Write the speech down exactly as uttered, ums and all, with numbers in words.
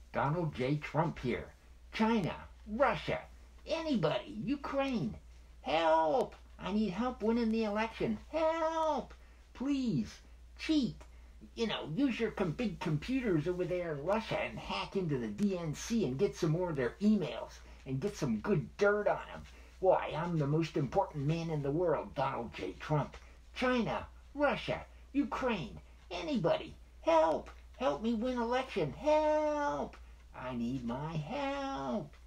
Donald J. Trump here. China, Russia, anybody, Ukraine. Help! I need help winning the election. Help! Please, cheat. You know, use your com- big computers over there in Russia and hack into the D N C and get some more of their emails and get some good dirt on them. Why, I'm the most important man in the world, Donald J. Trump. China, Russia, Ukraine, anybody. Help! Help me win election. Help! I need my help.